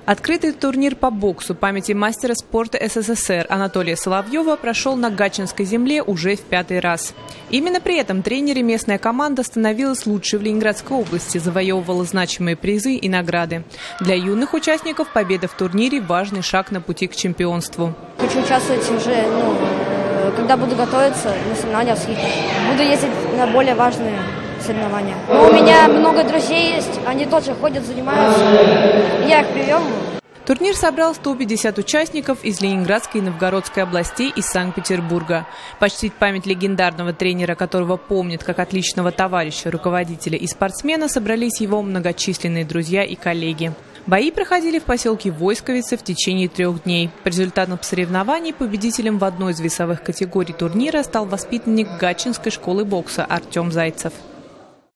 Открытый турнир по боксу памяти мастера спорта СССР Анатолия Соловьева прошел на Гатчинской земле уже в 5-й раз. Именно при этом тренере местная команда становилась лучшей в Ленинградской области, завоевывала значимые призы и награды. Для юных участников победа в турнире – важный шаг на пути к чемпионству. Хочу участвовать уже, когда буду готовиться на соревнованиях, буду ездить на более важные соревнования. Но у меня много друзей есть, они тоже ходят, занимаются. Я их привел. Турнир собрал 150 участников из Ленинградской и Новгородской областей и Санкт-Петербурга. Почтить память легендарного тренера, которого помнят как отличного товарища, руководителя и спортсмена, собрались его многочисленные друзья и коллеги. Бои проходили в поселке Войсковице в течение 3 дней. По результатам соревнований победителем в одной из весовых категорий турнира стал воспитанник Гатчинской школы бокса Артем Зайцев.